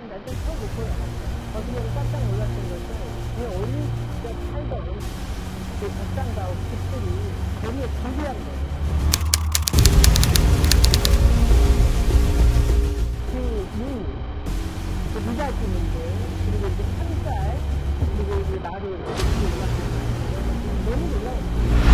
날짜 처음 못 보여. 거기에서 깜짝 놀랐던 것은 그 어릴 때 살던 그 백상가옥 집들이 거기에 기부한 거예요. 그 문, 그 미닫이문들, 그리고 이제 산살, 그리고 이제 나를 이렇게 올랐어요. 너무 놀라웠어요.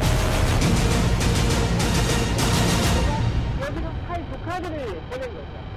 카드를 보낸 거죠.